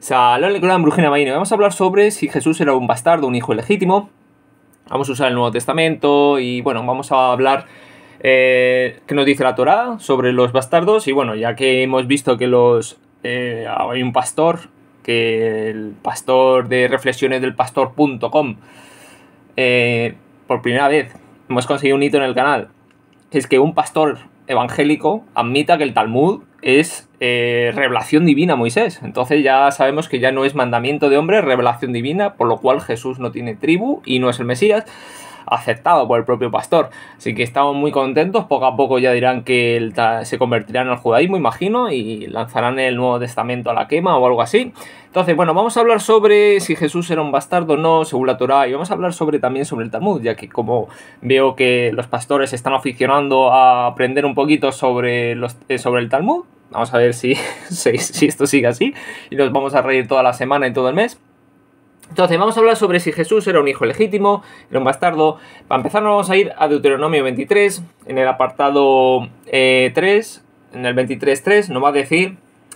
Salón Lecolan Brujina Marino. Vamos a hablar sobre si Jesús era un bastardo, un hijo ilegítimo. Vamos a usar el Nuevo Testamento y bueno, vamos a hablar qué nos dice la Torá sobre los bastardos. Y bueno, ya que hemos visto que hay un pastor, que el pastor de reflexiones del pastor.com, por primera vez hemos conseguido un hito en el canal, que es que un pastor evangélico admita que el Talmud es revelación divina a Moisés. Entonces ya sabemos que ya no es mandamiento de hombre, revelación divina, por lo cual Jesús no tiene tribu y no es el Mesías, aceptado por el propio pastor. Así que estamos muy contentos. Poco a poco ya dirán que se convertirán al judaísmo, imagino, y lanzarán el Nuevo Testamento a la quema o algo así. Entonces, bueno, vamos a hablar sobre si Jesús era un bastardo o no, según la Torá, y vamos a hablar también sobre el Talmud, ya que como veo que los pastores se están aficionando a aprender un poquito sobre el Talmud, vamos a ver si esto sigue así, y nos vamos a reír toda la semana y todo el mes. Entonces, vamos a hablar sobre si Jesús era un hijo legítimo, era un bastardo. Para empezar, nos vamos a ir a Deuteronomio 23, en el apartado 3, en el 23.3, nos va a decir: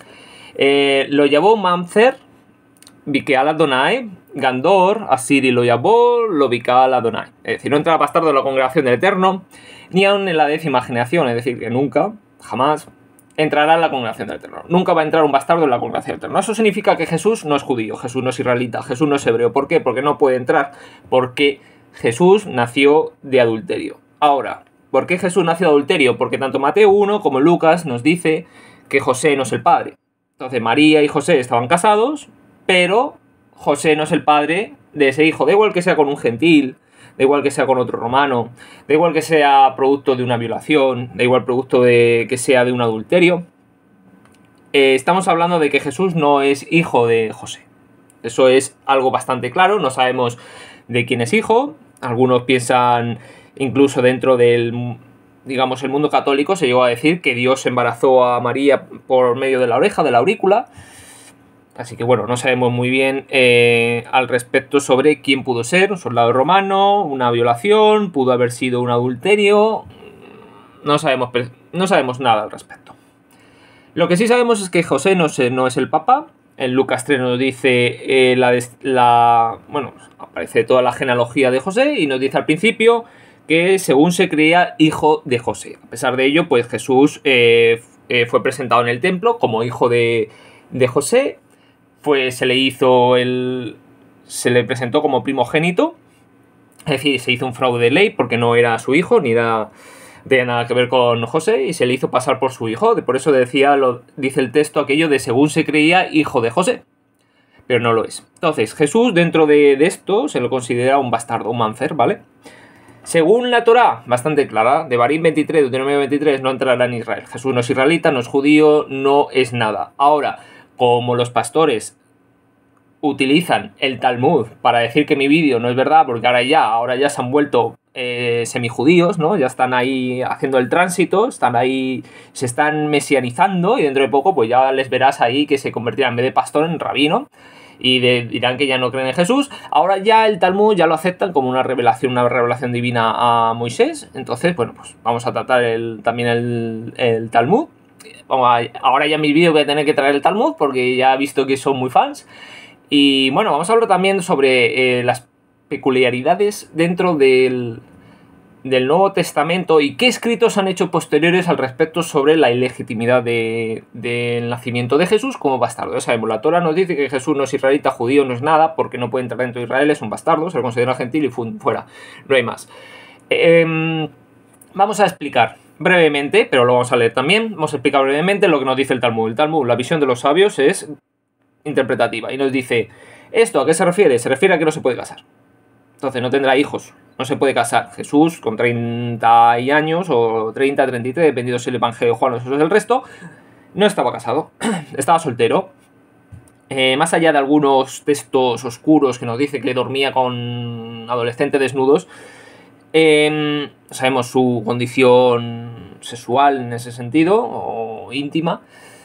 lo llamó Mamzer, Bikeal Adonai, Gandor, Asiri lo llamó, lo Bikeal Adonai. Es decir, no entra bastardo en la congregación del Eterno, ni aun en la 10ª generación, es decir, que nunca, jamás, entrará en la congregación del Eterno. Nunca va a entrar un bastardo en la congregación del Eterno. Eso significa que Jesús no es judío, Jesús no es israelita, Jesús no es hebreo. ¿Por qué? Porque no puede entrar. Porque Jesús nació de adulterio. Ahora, ¿por qué Jesús nació de adulterio? Porque tanto Mateo 1 como Lucas nos dice que José no es el padre. Entonces María y José estaban casados, pero José no es el padre de ese hijo. Da igual que sea con un gentil, da igual que sea con otro romano, da igual que sea producto de una violación, da igual producto de que sea de un adulterio. Estamos hablando de que Jesús no es hijo de José. Eso es algo bastante claro, no sabemos de quién es hijo. Algunos piensan, incluso dentro del, digamos, el mundo católico, se llegó a decir que Dios embarazó a María por medio de la oreja, de la aurícula. Así que bueno, no sabemos muy bien al respecto sobre quién pudo ser, un soldado romano, una violación, pudo haber sido un adulterio. No sabemos nada al respecto. Lo que sí sabemos es que José no es el papá. En Lucas 3 nos dice bueno, aparece toda la genealogía de José y nos dice al principio que según se creía hijo de José. A pesar de ello, pues Jesús fue presentado en el templo como hijo de José. Se le presentó como primogénito, es decir, se hizo un fraude de ley porque no era su hijo, ni tenía nada que ver con José, y se le hizo pasar por su hijo. Por eso dice el texto aquello de según se creía hijo de José, pero no lo es. Entonces, Jesús dentro de esto se lo considera un bastardo, un Mamzer, ¿vale? Según la Torá, bastante clara, de Barín 23, Deuteronomio 23, no entrará en Israel. Jesús no es israelita, no es judío, no es nada. Ahora, como los pastores utilizan el Talmud para decir que mi vídeo no es verdad, porque ahora ya se han vuelto semijudíos, ¿no? Ya están ahí haciendo el tránsito, se están mesianizando, y dentro de poco pues ya les verás ahí que se convertirán en vez de pastor en rabino, y dirán que ya no creen en Jesús. Ahora ya el Talmud ya lo aceptan como una revelación divina a Moisés. Entonces, bueno, pues vamos a tratar también el Talmud. Ahora ya en mis vídeos voy a tener que traer el Talmud porque ya he visto que son muy fans. Y bueno, vamos a hablar también sobre las peculiaridades dentro del Nuevo Testamento y qué escritos han hecho posteriores al respecto sobre la ilegitimidad del nacimiento de Jesús como bastardo. Ya sabemos, la Torá nos dice que Jesús no es israelita, judío, no es nada, porque no puede entrar dentro de Israel, es un bastardo, se lo considera gentil y fuera, no hay más. Vamos a explicar brevemente, pero lo vamos a leer también. Vamos a explicar brevemente lo que nos dice el Talmud. El Talmud, la visión de los sabios es interpretativa y nos dice: ¿esto a qué se refiere? Se refiere a que no se puede casar. Entonces no tendrá hijos, no se puede casar. Jesús con 30 años o 30, 33, dependiendo si el Evangelio de Juan o eso es el resto, no estaba casado, estaba soltero. Más allá de algunos textos oscuros que nos dice que dormía con adolescentes desnudos, sabemos su condición sexual en ese sentido, o íntima.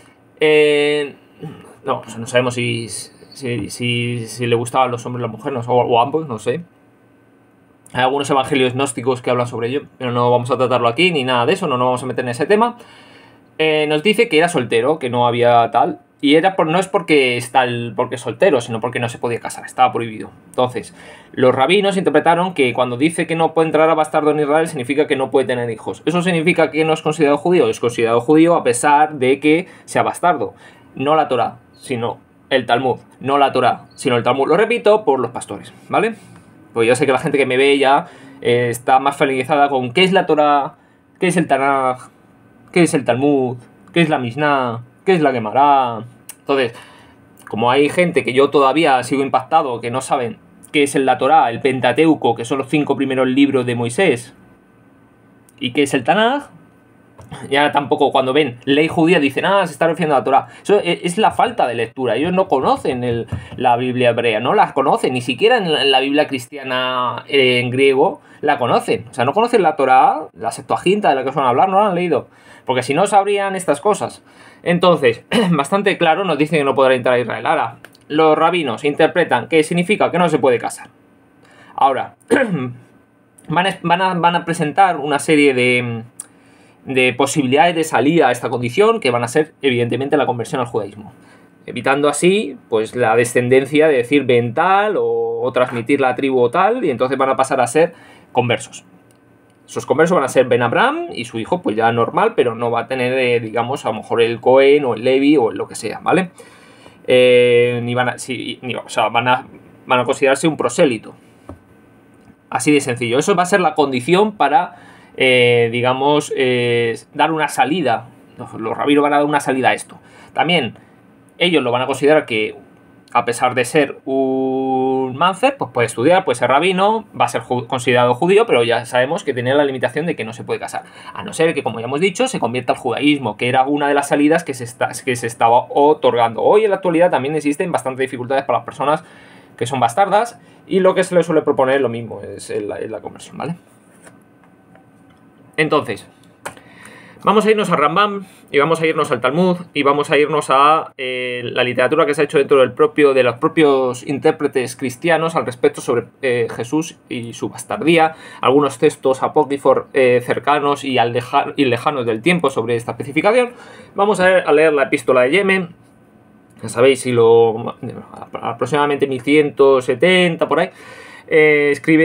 No sabemos si le gustaban los hombres o las mujeres, o ambos, no sé. Hay algunos evangelios gnósticos que hablan sobre ello, pero no vamos a tratarlo aquí, ni nada de eso, no nos vamos a meter en ese tema. Nos dice que era soltero, que no había tal. Y no es porque porque es soltero, sino porque no se podía casar, estaba prohibido. Entonces, los rabinos interpretaron que cuando dice que no puede entrar a bastardo en Israel, significa que no puede tener hijos. ¿Eso significa que no es considerado judío? Es considerado judío a pesar de que sea bastardo. No la Torá, sino el Talmud. No la Torá, sino el Talmud. Lo repito por los pastores, ¿vale? Pues yo sé que la gente que me ve ya está más familiarizada con qué es la Torá, qué es el Tanaj, qué es el Talmud, qué es la Mishnah, qué es la Gemara. Entonces, como hay gente que yo todavía sigo impactado, que no saben qué es la Torá, el Pentateuco, que son los 5 primeros libros de Moisés, y qué es el Tanaj, ya tampoco cuando ven ley judía dicen, se está refiriendo a la Torá. Eso es la falta de lectura. Ellos no conocen la Biblia hebrea, no la conocen, ni siquiera en la Biblia cristiana en griego la conocen. O sea, no conocen la Torá, la Septuaginta de la que os van a hablar, no la han leído. Porque si no sabrían estas cosas. Entonces, bastante claro nos dicen que no podrá entrar a Israel. Ahora, los rabinos interpretan que significa que no se puede casar. Ahora, van a presentar una serie de posibilidades de salida a esta condición que van a ser evidentemente la conversión al judaísmo, evitando así pues la descendencia de decir ven tal o transmitir la tribu o tal, y entonces van a pasar a ser conversos. Esos conversos van a ser Ben Abraham y su hijo pues ya normal, pero no va a tener digamos a lo mejor el Cohen o el Levi o lo que sea, ¿vale? Van a considerarse un prosélito, así de sencillo. Eso va a ser la condición para dar una salida. Los rabinos van a dar una salida a esto. También ellos lo van a considerar que, a pesar de ser un máncer, pues puede estudiar, puede ser rabino, va a ser considerado judío, pero ya sabemos que tiene la limitación de que no se puede casar. A no ser que, como ya hemos dicho, se convierta al judaísmo, que era una de las salidas que se estaba otorgando. Hoy, en la actualidad, también existen bastantes dificultades para las personas que son bastardas, y lo que se les suele proponer es lo mismo, es la conversión, ¿vale? Entonces, vamos a irnos a Rambam y vamos a irnos al Talmud y vamos a irnos a la literatura que se ha hecho dentro de los propios intérpretes cristianos al respecto sobre Jesús y su bastardía, algunos textos apócrifos cercanos y lejanos del tiempo sobre esta especificación. Vamos a leer la epístola de Yemen. Ya sabéis, aproximadamente 1170 por ahí, escribe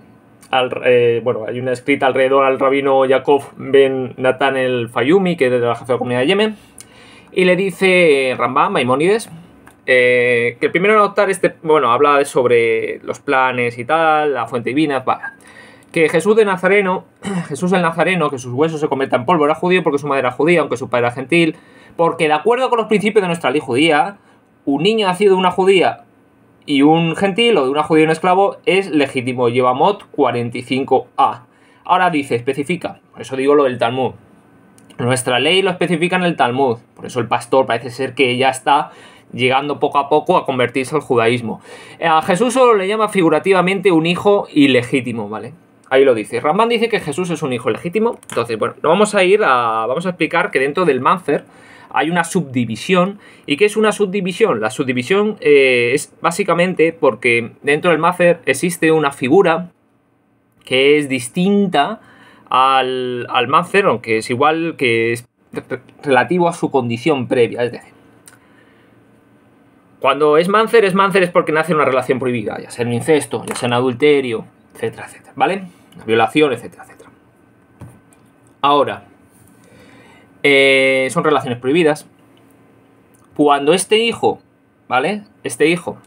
hay una escrita alrededor al rabino Yaakov ben Natán el Fayumi, que es de la jefe de la comunidad de Yemen, y le dice Rambam, Maimónides, que el primero en adoptar habla sobre los planes y tal, la fuente divina, que Jesús el Nazareno, que sus huesos se conviertan en polvo, era judío porque su madre era judía, aunque su padre era gentil, porque de acuerdo con los principios de nuestra ley judía, un niño nacido de una judía y un gentil, o de una judía y un esclavo, es legítimo. Yevamot 45a. Ahora especifica, por eso digo lo del Talmud. Nuestra ley lo especifica en el Talmud, por eso el pastor parece ser que ya está llegando poco a poco a convertirse al judaísmo. A Jesús solo le llama figurativamente un hijo ilegítimo, ¿vale? Ahí lo dice. Rambam dice que Jesús es un hijo legítimo. Entonces, vamos a explicar que dentro del Máncer hay una subdivisión. ¿Y qué es una subdivisión? La subdivisión es básicamente porque dentro del Máncer existe una figura que es distinta al Máncer, aunque es igual, que es relativo a su condición previa. Es decir, cuando es Máncer es porque nace en una relación prohibida, ya sea en incesto, ya sea en adulterio, etcétera, etcétera, ¿vale? Una violación, etcétera, etcétera. Ahora, son relaciones prohibidas. Cuando este hijo, ¿vale? Este hijo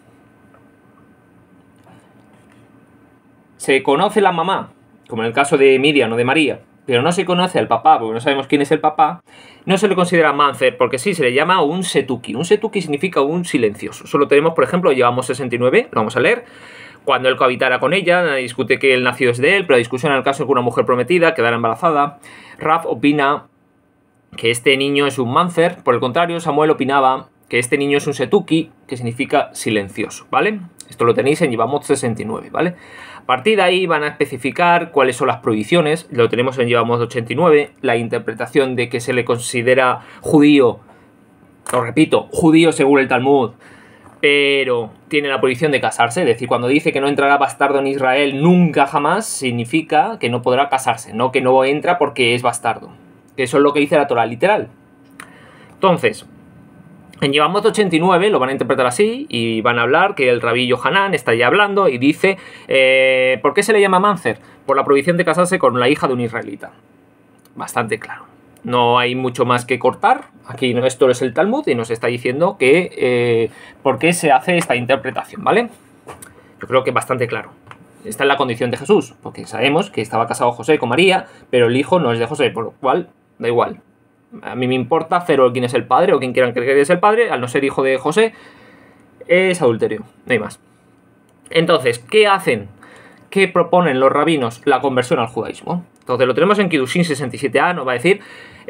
se conoce la mamá, como en el caso de Miriam o de María, pero no se conoce al papá, porque no sabemos quién es el papá, no se le considera Máncer, porque sí, se le llama un setuki. Un setuki significa un silencioso. Solo tenemos, por ejemplo, llevamos 69, lo vamos a leer. Cuando él cohabitara con ella, nadie discute que el nacido es de él, pero la discusión en el caso de que una mujer prometida quedara embarazada. Raf opina que este niño es un Máncer. Por el contrario, Samuel opinaba que este niño es un setuki, que significa silencioso, ¿vale? Esto lo tenéis en Yevamot 69, ¿vale? A partir de ahí van a especificar cuáles son las prohibiciones. Lo tenemos en Yevamot 89, la interpretación de que se le considera judío, lo repito, judío según el Talmud, pero tiene la prohibición de casarse. Es decir, cuando dice que no entrará bastardo en Israel nunca jamás, significa que no podrá casarse, no que no entra porque es bastardo. Que eso es lo que dice la Torah literal. Entonces, En Yevamot 89 lo van a interpretar así y van a hablar que el rabí Yohanan está ya hablando y dice ¿por qué se le llama Máncer? Por la prohibición de casarse con la hija de un israelita. Bastante claro. No hay mucho más que cortar. Aquí esto es el Talmud y nos está diciendo que por qué se hace esta interpretación, ¿vale? Yo creo que bastante claro. Esta es la condición de Jesús, porque sabemos que estaba casado José con María, pero el hijo no es de José, por lo cual da igual. A mí me importa cero quién es el padre o quien quieran creer que es el padre, al no ser hijo de José, es adulterio, no hay más. Entonces, ¿qué hacen? ¿Qué proponen los rabinos? La conversión al judaísmo. Entonces lo tenemos en Kiddushin 67a, nos va a decir,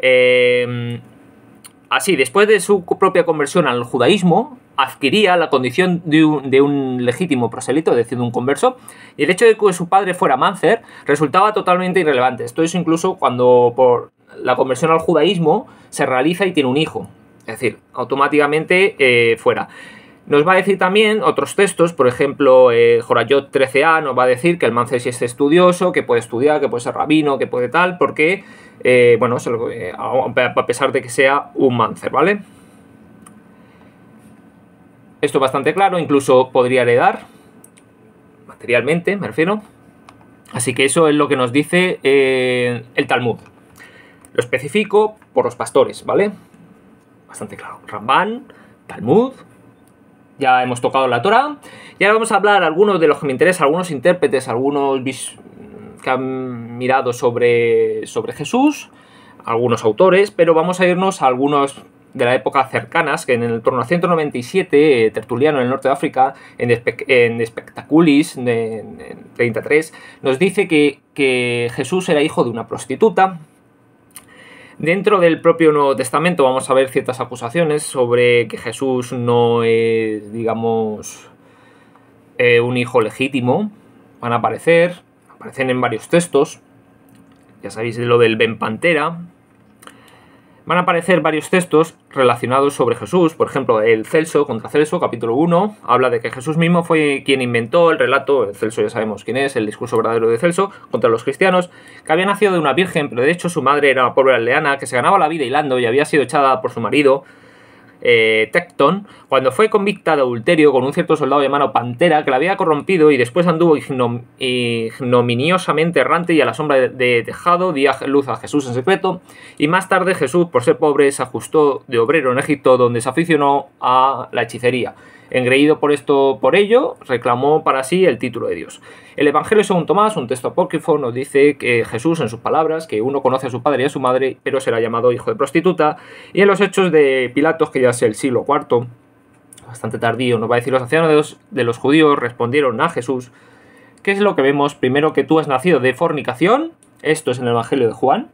así, después de su propia conversión al judaísmo, adquiría la condición de un legítimo prosélito, es decir, de un converso, y el hecho de que su padre fuera Máncer resultaba totalmente irrelevante. Esto es incluso cuando por la conversión al judaísmo se realiza y tiene un hijo, es decir, automáticamente fuera. Nos va a decir también otros textos, por ejemplo, Jorayot 13a nos va a decir que el Máncer sí es estudioso, que puede estudiar, que puede ser rabino, que puede tal, porque, bueno, a pesar de que sea un Máncer, ¿vale? Esto es bastante claro, incluso podría heredar, materialmente, me refiero. Así que eso es lo que nos dice el Talmud. Lo especifico por los pastores, ¿vale? Bastante claro. Ramban, Talmud, ya hemos tocado la Torah. Y ahora vamos a hablar algunos de los que me interesan, algunos intérpretes, algunos que han mirado sobre Jesús, algunos autores, pero vamos a irnos a algunos de la época cercanas, que en el torno a 197, Tertuliano en el norte de África, en Spectaculis, en 33, nos dice que Jesús era hijo de una prostituta. Dentro del propio Nuevo Testamento vamos a ver ciertas acusaciones sobre que Jesús no es, digamos, un hijo legítimo. Van a aparecen en varios textos. Ya sabéis de lo del Ben Pantera. Van a aparecer varios textos relacionados sobre Jesús. Por ejemplo, el Celso contra Celso, capítulo 1, habla de que Jesús mismo fue quien inventó el relato, el Celso ya sabemos quién es, el discurso verdadero de Celso, contra los cristianos, que había nacido de una virgen, pero de hecho su madre era una pobre aldeana que se ganaba la vida hilando y había sido echada por su marido, Tecton, cuando fue convicta de adulterio con un cierto soldado llamado Pantera que la había corrompido y después anduvo ignominiosamente errante y a la sombra de tejado di luz a Jesús en secreto, y más tarde Jesús, por ser pobre, se ajustó de obrero en Egipto, donde se aficionó a la hechicería. Engreído por ello, reclamó para sí el título de Dios. El Evangelio según Tomás, un texto apócrifo, nos dice que Jesús, en sus palabras, que uno conoce a su padre y a su madre, pero será llamado hijo de prostituta. Y en los Hechos de Pilatos, que ya es el siglo IV, bastante tardío, nos va a decir: los ancianos de los judíos respondieron a Jesús: ¿qué es lo que vemos? Primero, que tú has nacido de fornicación, esto es en el Evangelio de Juan,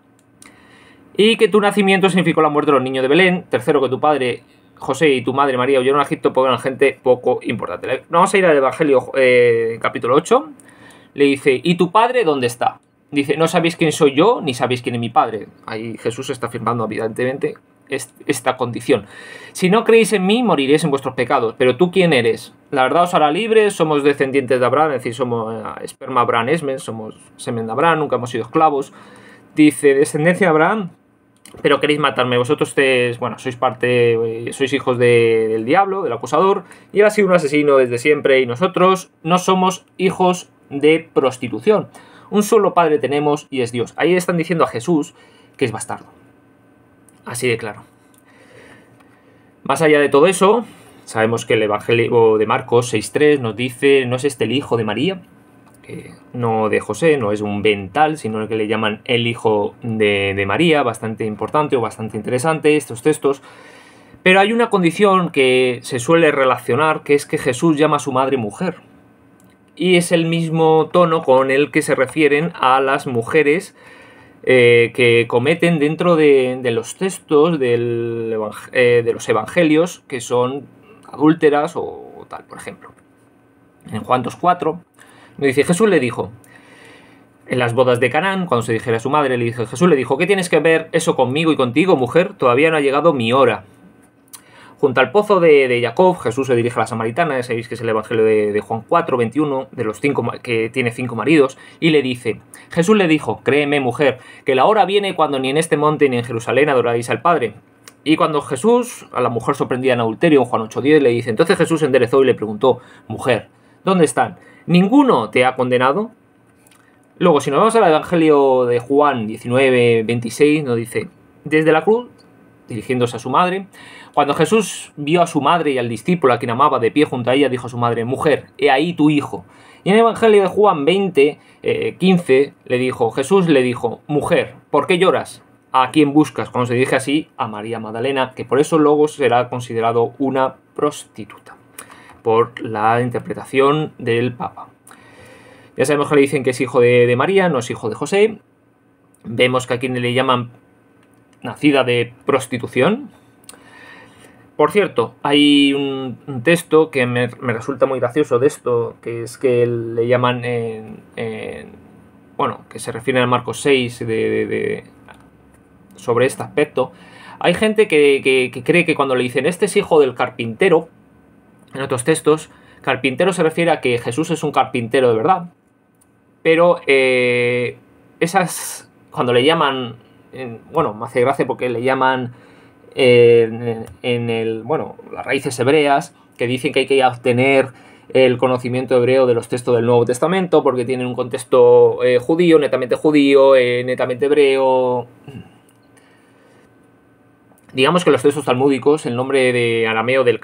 y que tu nacimiento significó la muerte de los niños de Belén. Tercero, que tu padre José y tu madre María huyeron a Egipto porque eran gente poco importante. Vamos a ir al Evangelio capítulo 8. Le dice: ¿y tu padre dónde está? Dice: no sabéis quién soy yo, ni sabéis quién es mi padre. Ahí Jesús está afirmando evidentemente esta condición. Si no creéis en mí, moriréis en vuestros pecados. Pero tú, ¿quién eres? La verdad os hará libres, somos descendientes de Abraham, es decir, somos esperma Abraham Esmen, somos semen de Abraham, nunca hemos sido esclavos. Dice: descendencia de Abraham, pero queréis matarme. Vosotros sois hijos del diablo, del acusador, y él ha sido un asesino desde siempre, y nosotros no somos hijos de prostitución. Un solo padre tenemos y es Dios. Ahí están diciendo a Jesús que es bastardo. Así de claro. Más allá de todo eso, sabemos que el Evangelio de Marcos 6.3 nos dice: ¿no es este el hijo de María? No de José, no es un Ben tal, sino el que le llaman el hijo de María, bastante importante o bastante interesante estos textos. Pero hay una condición que se suele relacionar, que es que Jesús llama a su madre mujer. Y es el mismo tono con el que se refieren a las mujeres que cometen dentro de los textos de los evangelios, que son adúlteras o tal, por ejemplo. En Juan 2.4 nos dice: Jesús le dijo, en las bodas de Canaán, cuando se dijera a su madre, Jesús le dijo: ¿qué tienes que ver eso conmigo y contigo, mujer? Todavía no ha llegado mi hora. Junto al pozo de Jacob, Jesús se dirige a la samaritana, sabéis que es el Evangelio de Juan 4.21, de los 5 que tiene 5 maridos, y le dice: Jesús le dijo: créeme, mujer, que la hora viene cuando ni en este monte ni en Jerusalén adoráis al Padre. Y cuando Jesús, a la mujer sorprendida en adulterio, en Juan 8:10, le dice, entonces Jesús se enderezó y le preguntó, mujer, ¿dónde están? ¿Ninguno te ha condenado? Luego, si nos vamos al Evangelio de Juan 19:26, nos dice, desde la cruz, dirigiéndose a su madre, cuando Jesús vio a su madre y al discípulo a quien amaba de pie junto a ella, dijo a su madre, mujer, he ahí tu hijo. Y en el Evangelio de Juan 20:15, Jesús le dijo, mujer, ¿por qué lloras? ¿A quién buscas? Cuando se dirige así a María Magdalena, que por eso luego será considerado una prostituta, por la interpretación del Papa. Ya sabemos que le dicen que es hijo de María, no es hijo de José. Vemos que aquí le llaman nacida de prostitución. Por cierto, hay un texto que me resulta muy gracioso de esto, que es que le llaman, bueno, que se refiere a Marcos 6 sobre este aspecto. Hay gente que cree que cuando le dicen este es hijo del carpintero, en otros textos, carpintero se refiere a que Jesús es un carpintero de verdad. Pero cuando le llaman, bueno, me hace gracia porque le llaman las raíces hebreas, que dicen que hay que obtener el conocimiento hebreo de los textos del Nuevo Testamento porque tienen un contexto judío, netamente hebreo. Digamos que los textos talmúdicos, el nombre de arameo de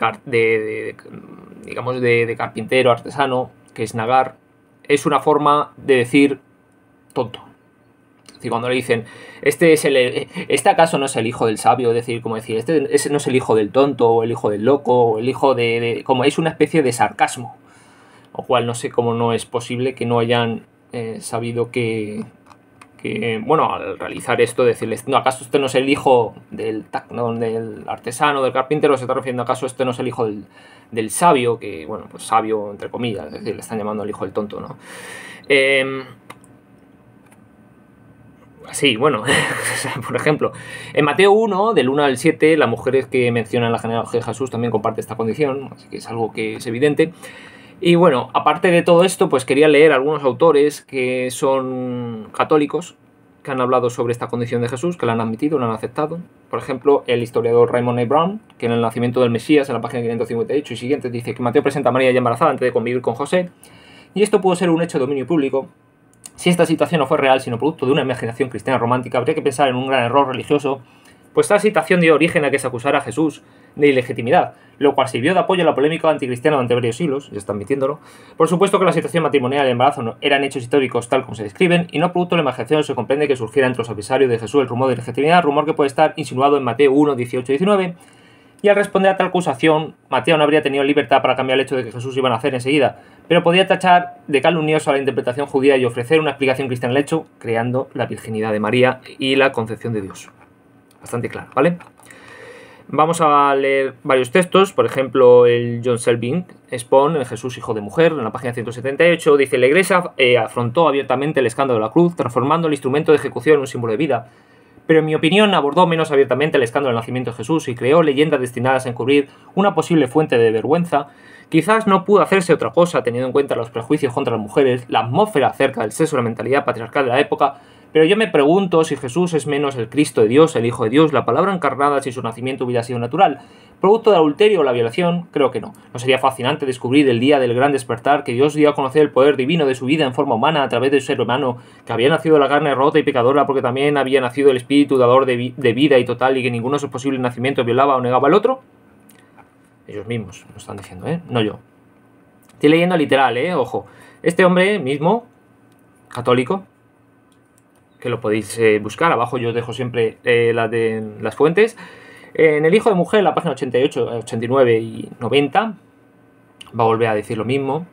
carpintero, artesano, que es nagar, es una forma de decir tonto. Es decir, cuando le dicen, ¿este acaso no es el hijo del sabio? Es decir, como decir, este no es el hijo del tonto, o el hijo del loco, o el hijo como es una especie de sarcasmo. Lo cual no sé cómo no es posible que no hayan sabido que, bueno, al realizar esto, decirles, no, ¿acaso este no es el hijo del artesano, del carpintero? ¿Se está refiriendo acaso este no es el hijo del sabio? Que, bueno, pues sabio entre comillas, es decir, le están llamando al hijo del tonto, ¿no? Sí, bueno, por ejemplo, en Mateo 1, del 1 al 7, las mujeres que mencionan la genealogía de Jesús también comparte esta condición, así que es algo que es evidente. Y bueno, aparte de todo esto, pues quería leer algunos autores que son católicos, que han hablado sobre esta condición de Jesús, que la han admitido, la han aceptado. Por ejemplo, el historiador Raymond A. Brown, que en el nacimiento del Mesías, en la página 558 y siguientes, dice que Mateo presenta a María ya embarazada antes de convivir con José, y esto pudo ser un hecho de dominio público. Si esta situación no fue real, sino producto de una imaginación cristiana romántica, habría que pensar en un gran error religioso, pues esta situación dio origen a que se acusara a Jesús de ilegitimidad, lo cual sirvió de apoyo a la polémica anticristiana durante varios siglos, ya están admitiéndolo. Por supuesto que la situación matrimonial y el embarazo no eran hechos históricos tal como se describen, y no producto de la imaginación se comprende que surgiera entre los adversarios de Jesús el rumor de ilegitimidad, rumor que puede estar insinuado en Mateo 1, 18 y 19, y al responder a tal acusación, Mateo no habría tenido libertad para cambiar el hecho de que Jesús iba a nacer enseguida, pero podía tachar de calumnioso a la interpretación judía y ofrecer una explicación cristiana al hecho, creando la virginidad de María y la concepción de Dios. Bastante claro, ¿vale? Vamos a leer varios textos, por ejemplo, el John Selving expone en Jesús, hijo de mujer, en la página 178, dice, la Iglesia afrontó abiertamente el escándalo de la cruz, transformando el instrumento de ejecución en un símbolo de vida, pero en mi opinión abordó menos abiertamente el escándalo del nacimiento de Jesús y creó leyendas destinadas a encubrir una posible fuente de vergüenza. Quizás no pudo hacerse otra cosa teniendo en cuenta los prejuicios contra las mujeres, la atmósfera acerca del sexo y la mentalidad patriarcal de la época, pero yo me pregunto si Jesús es menos el Cristo de Dios, el Hijo de Dios, la palabra encarnada, si su nacimiento hubiera sido natural. ¿Producto del adulterio o la violación? Creo que no. ¿No sería fascinante descubrir el día del gran despertar que Dios dio a conocer el poder divino de su vida en forma humana a través de su ser humano, que había nacido la carne rota y pecadora porque también había nacido el espíritu dador de vida y total y que ninguno de sus posibles nacimientos violaba o negaba al otro? Ellos mismos lo están diciendo, no yo. Estoy leyendo literal, ojo. Este hombre mismo, católico, que lo podéis buscar, abajo yo os dejo siempre las fuentes. En el Hijo de Mujer, la página 88, 89 y 90, va a volver a decir lo mismo,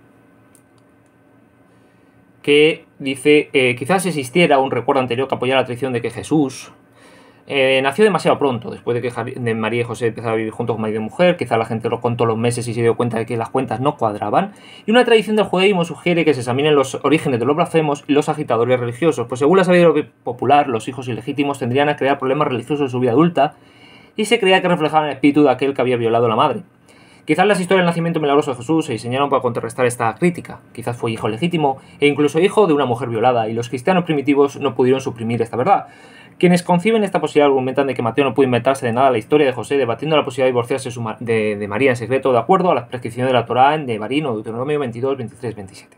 que dice, quizás existiera un recuerdo anterior que apoyara la tradición de que Jesús nació demasiado pronto, después de que María y José empezaron a vivir juntos con marido y mujer. Quizá la gente lo contó los meses y se dio cuenta de que las cuentas no cuadraban. Y una tradición del judaísmo sugiere que se examinen los orígenes de los blasfemos y los agitadores religiosos, pues según la sabiduría popular, los hijos ilegítimos tendrían a crear problemas religiosos en su vida adulta y se creía que reflejaban el espíritu de aquel que había violado a la madre. Quizás las historias del nacimiento milagroso de Jesús se diseñaron para contrarrestar esta crítica. Quizás fue hijo legítimo e incluso hijo de una mujer violada, y los cristianos primitivos no pudieron suprimir esta verdad. Quienes conciben esta posibilidad argumentan de que Mateo no pudo inventarse de nada la historia de José, debatiendo la posibilidad de divorciarse de María en secreto de acuerdo a las prescripciones de la Torá en Devarim o Deuteronomio 22, 23, 27.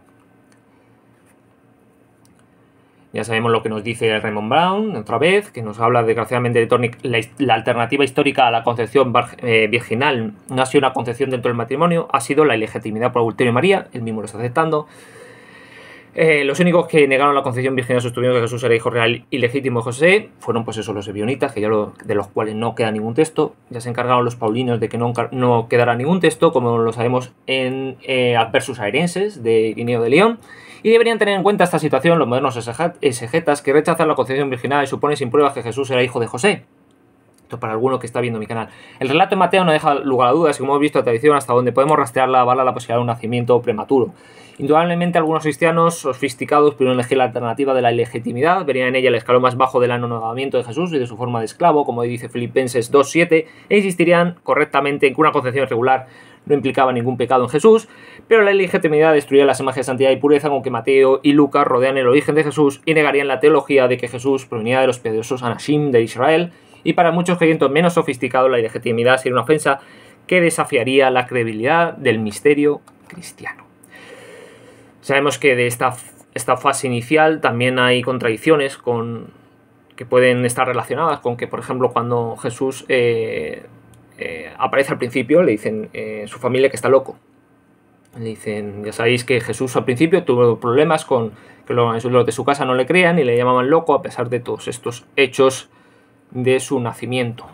Ya sabemos lo que nos dice Raymond Brown, otra vez, que nos habla desgraciadamente de la alternativa histórica a la concepción virginal. No ha sido una concepción dentro del matrimonio, ha sido la ilegitimidad por adulterio de María, él mismo lo está aceptando. Los únicos que negaron la concepción virginal sostuvieron que Jesús era hijo real y legítimo de José fueron pues esos los ebionitas, que de los cuales no queda ningún texto. Ya se encargaron los paulinos de que no quedara ningún texto, como lo sabemos en Adversus Aerenses de Irineo de León. Y deberían tener en cuenta esta situación los modernos exegetas que rechazan la concepción virginal y suponen sin pruebas que Jesús era hijo de José. Esto para alguno que está viendo mi canal. El relato de Mateo no deja lugar a dudas y como hemos visto la tradición hasta donde podemos rastrearla avala la posibilidad de un nacimiento prematuro. Indudablemente algunos cristianos sofisticados pudieron elegir la alternativa de la ilegitimidad, verían en ella el escalón más bajo del anonadamiento de Jesús y de su forma de esclavo, como dice Filipenses 2.7, e insistirían correctamente en que una concepción irregular no implicaba ningún pecado en Jesús, pero la ilegitimidad destruía las imágenes de santidad y pureza con que Mateo y Lucas rodean el origen de Jesús y negarían la teología de que Jesús provenía de los piadosos Anashim de Israel, y para muchos creyentes menos sofisticados la ilegitimidad sería una ofensa que desafiaría la credibilidad del misterio cristiano. Sabemos que de esta fase inicial también hay contradicciones que pueden estar relacionadas con que, por ejemplo, cuando Jesús aparece al principio, le dicen su familia que está loco. Le dicen, ya sabéis que Jesús al principio tuvo problemas con que los de su casa no le crean y le llamaban loco a pesar de todos estos hechos de su nacimiento.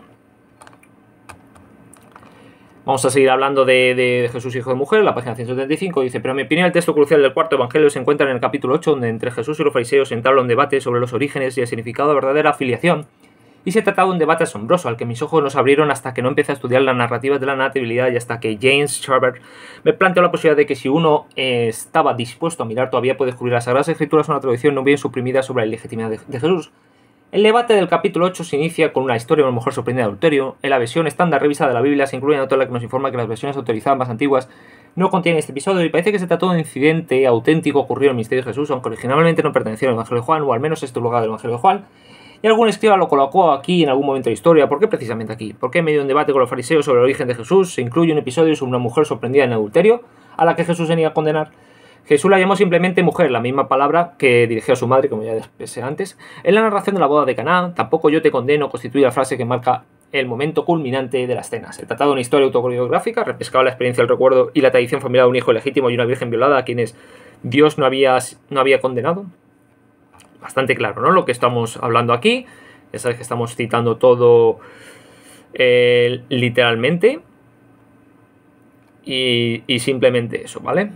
Vamos a seguir hablando de Jesús hijo de mujer, la página 175 dice, pero en mi opinión el texto crucial del cuarto evangelio se encuentra en el capítulo 8, donde entre Jesús y los fariseos entabla un debate sobre los orígenes y el significado de verdadera filiación, y se trataba de un debate asombroso al que mis ojos no se abrieron hasta que no empecé a estudiar las narrativas de la natividad y hasta que James Sherbert me planteó la posibilidad de que si uno estaba dispuesto a mirar todavía puede descubrir las Sagradas Escrituras una tradición no bien suprimida sobre la ilegitimidad de Jesús. El debate del capítulo 8 se inicia con una historia de una mujer sorprendida de adulterio. En la versión estándar revisada de la Biblia se incluye una nota que nos informa que las versiones autorizadas más antiguas no contienen este episodio y parece que se trató de un incidente auténtico ocurrido en el misterio de Jesús, aunque originalmente no pertenecía al Evangelio de Juan, o al menos este lugar del Evangelio de Juan. Y algún escriba lo colocó aquí en algún momento de la historia. ¿Por qué precisamente aquí? ¿Por qué en medio de un debate con los fariseos sobre el origen de Jesús se incluye un episodio sobre una mujer sorprendida en adulterio a la que Jesús venía a condenar? Jesús la llamó simplemente mujer, la misma palabra que dirigió a su madre, como ya expresé antes. En la narración de la boda de Caná, tampoco yo te condeno constituye la frase que marca el momento culminante de la escena. Se trataba de una historia autobiográfica, refrescaba la experiencia, el recuerdo y la tradición familiar de un hijo legítimo y una virgen violada a quienes Dios no había condenado. Bastante claro, ¿no? Lo que estamos hablando aquí. Ya sabes que estamos citando todo literalmente. Y simplemente eso, ¿vale?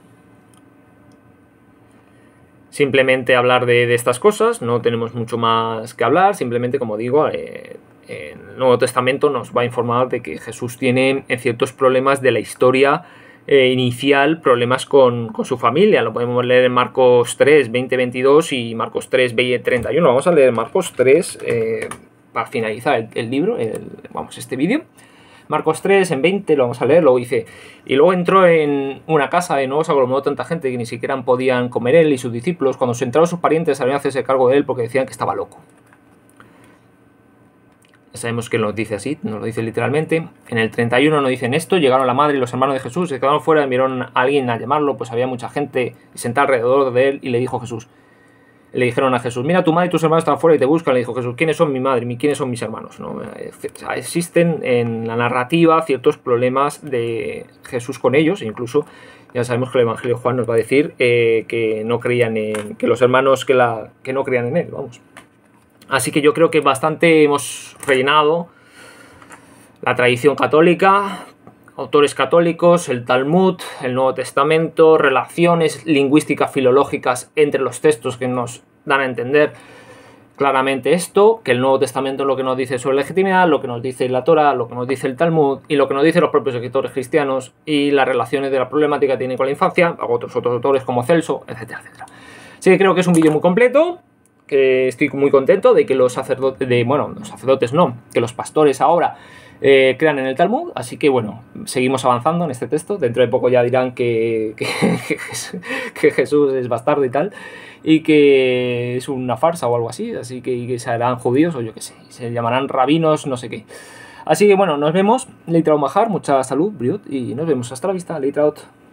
Simplemente hablar de estas cosas, no tenemos mucho más que hablar, simplemente como digo, el Nuevo Testamento nos va a informar de que Jesús tiene ciertos problemas de la historia inicial, problemas con su familia. Lo podemos leer en Marcos 3, 20-22 y Marcos 3, 20-31. Vamos a leer Marcos 3 para finalizar el libro, este vídeo. Marcos 3, en 20, lo vamos a leer, luego dice, y luego entró en una casa, de nuevo se aglomeró tanta gente que ni siquiera podían comer él y sus discípulos. Cuando se entraron sus parientes, salieron a hacerse cargo de él porque decían que estaba loco. Ya sabemos que nos dice así, nos lo dice literalmente. En el 31 nos dicen esto, llegaron la madre y los hermanos de Jesús, se quedaron fuera, enviaron a alguien a llamarlo, pues había mucha gente sentada alrededor de él y le dijeron a Jesús, mira, tu madre y tus hermanos están fuera y te buscan. Le dijo Jesús, ¿quiénes son mi madre y quiénes son mis hermanos? ¿No? O sea, existen en la narrativa ciertos problemas de Jesús con ellos, incluso ya sabemos que el Evangelio de Juan nos va a decir que no creían que los hermanos que no creían en él, vamos. Así que yo creo que bastante hemos rellenado la tradición católica, autores católicos, el Talmud, el Nuevo Testamento, relaciones lingüísticas filológicas entre los textos que nos dan a entender claramente esto, que el Nuevo Testamento es lo que nos dice sobre la legitimidad, lo que nos dice la Torá, lo que nos dice el Talmud y lo que nos dicen los propios escritores cristianos y las relaciones de la problemática que tiene con la infancia, otros autores como Celso, etcétera, etcétera. Así que creo que es un vídeo muy completo, que estoy muy contento de que que los pastores ahora crean en el Talmud. Así que bueno, seguimos avanzando en este texto. Dentro de poco ya dirán que Jesús es bastardo y tal, y que es una farsa o algo así, así que se harán judíos o yo qué sé, se llamarán rabinos, no sé qué. Así que bueno, nos vemos, Leitraut Mahar, mucha salud, Briut, y nos vemos hasta la vista, Leitraut.